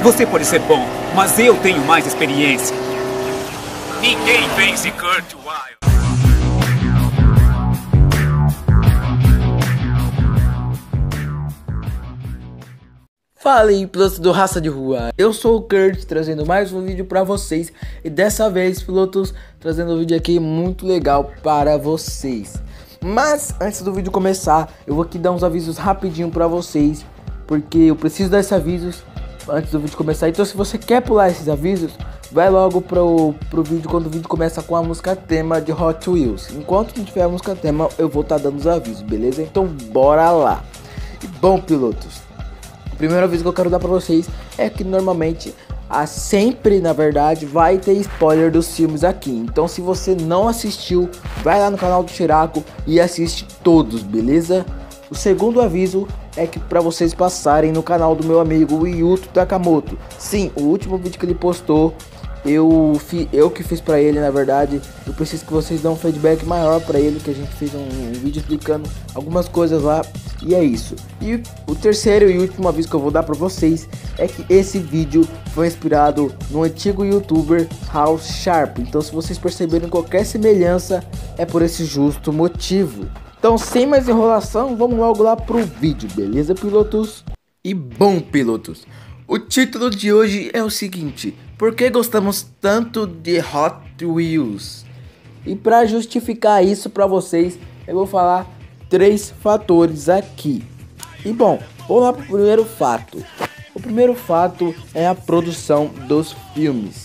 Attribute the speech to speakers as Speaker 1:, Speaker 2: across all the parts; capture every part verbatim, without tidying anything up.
Speaker 1: Você pode ser bom, mas eu tenho mais experiência. Ninguém vence Kurt Wilde.
Speaker 2: Fala aí, pilotos do Raça de Rua, eu sou o Kurt, trazendo mais um vídeo pra vocês. E dessa vez, pilotos, trazendo um vídeo aqui muito legal para vocês. Mas, antes do vídeo começar, eu vou aqui dar uns avisos rapidinho pra vocês, porque eu preciso dar esses avisos antes do vídeo começar. Então se você quer pular esses avisos, vai logo pro, pro vídeo quando o vídeo começa com a música tema de Hot Wheels. Enquanto não tiver a música tema, eu vou estar tá dando os avisos, beleza? Então bora lá. E bom, pilotos, o primeiro aviso que eu quero dar pra vocês é que normalmente, a sempre na verdade, vai ter spoiler dos filmes aqui. Então se você não assistiu, vai lá no canal do Chiraco e assiste todos, beleza? O segundo aviso é que para vocês passarem no canal do meu amigo Yuto Takamoto. Sim, o último vídeo que ele postou, eu, fi, eu que fiz para ele, na verdade. Eu preciso que vocês dão um feedback maior para ele, que a gente fez um, um vídeo explicando algumas coisas lá. E é isso. E o terceiro e último aviso que eu vou dar para vocês é que esse vídeo foi inspirado no antigo youtuber House Sharp. Então se vocês perceberem qualquer semelhança, é por esse justo motivo. Então, sem mais enrolação, vamos logo lá pro vídeo, beleza, pilotos? E bom, pilotos, o título de hoje é o seguinte: por que gostamos tanto de Hot Wheels? E para justificar isso para vocês, eu vou falar três fatores aqui. E bom, vamos lá pro primeiro fato. O primeiro fato é a produção dos filmes.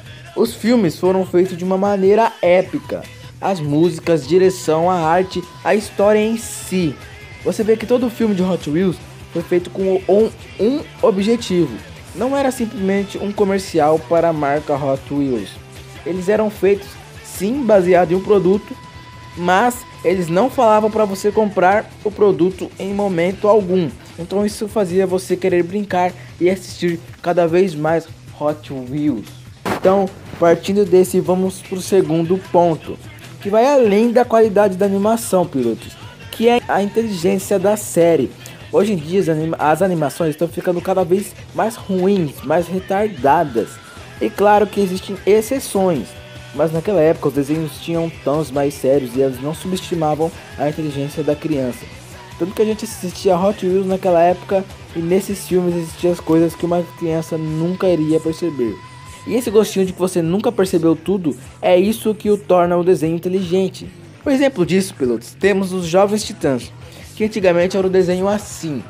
Speaker 2: Os filmes foram feitos de uma maneira épica. As músicas, direção, a arte, a história em si. Você vê que todo filme de Hot Wheels foi feito com um, um objetivo. Não era simplesmente um comercial para a marca Hot Wheels. Eles eram feitos, sim, baseado em um produto, mas eles não falavam para você comprar o produto em momento algum. Então isso fazia você querer brincar e assistir cada vez mais Hot Wheels. Então, partindo desse, vamos para o segundo ponto, que vai além da qualidade da animação, pilotos, que é a inteligência da série. Hoje em dia as, anima as animações estão ficando cada vez mais ruins, mais retardadas. E claro que existem exceções, mas naquela época os desenhos tinham tons mais sérios e eles não subestimavam a inteligência da criança. Tanto que a gente assistia Hot Wheels naquela época e nesses filmes existiam as coisas que uma criança nunca iria perceber. E esse gostinho de que você nunca percebeu tudo, é isso que o torna o desenho inteligente. Por exemplo disso, pilotos, temos os Jovens Titãs, que antigamente era o desenho assim.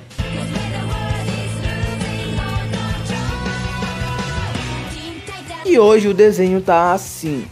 Speaker 2: E hoje o desenho tá assim.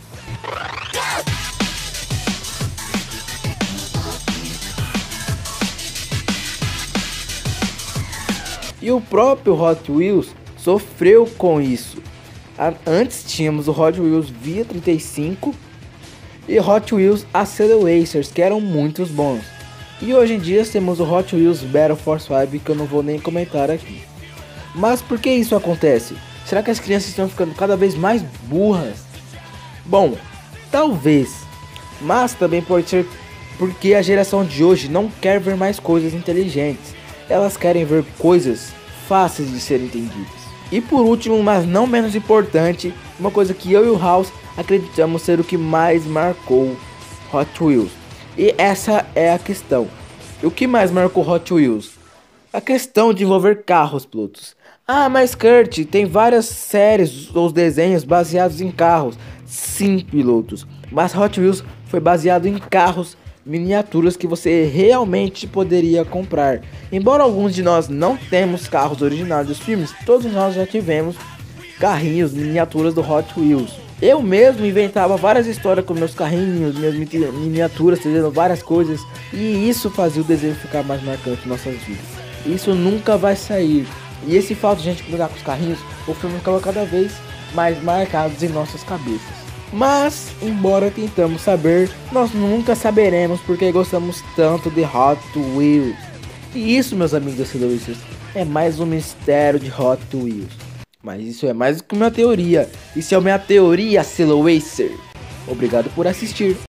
Speaker 2: E o próprio Hot Wheels sofreu com isso. Antes tínhamos o Hot Wheels Via trinta e cinco e Hot Wheels Acceleracers, que eram muito bons. E hoje em dia temos o Hot Wheels Battle Force cinco, que eu não vou nem comentar aqui. Mas por que isso acontece? Será que as crianças estão ficando cada vez mais burras? Bom, talvez. Mas também pode ser porque a geração de hoje não quer ver mais coisas inteligentes. Elas querem ver coisas fáceis de serem entendidas. E por último, mas não menos importante, uma coisa que eu e o House acreditamos ser o que mais marcou Hot Wheels. E essa é a questão. O que mais marcou Hot Wheels? A questão de envolver carros, pilotos. Ah, mas Kurt, tem várias séries ou desenhos baseados em carros. Sim, pilotos. Mas Hot Wheels foi baseado em carros, miniaturas que você realmente poderia comprar. Embora alguns de nós não temos carros originais dos filmes, todos nós já tivemos carrinhos, miniaturas do Hot Wheels. Eu mesmo inventava várias histórias com meus carrinhos, minhas miniaturas, trazendo várias coisas, e isso fazia o desenho ficar mais marcante em nossas vidas. Isso nunca vai sair. E esse fato de a gente brincar com os carrinhos, o filme ficava cada vez mais marcados em nossas cabeças. Mas, embora tentamos saber, nós nunca saberemos porque gostamos tanto de Hot Wheels. E isso, meus amigos da Acceleracers, é mais um mistério de Hot Wheels. Mas isso é mais do que uma teoria. Isso é uma teoria, Acceleracer. Obrigado por assistir.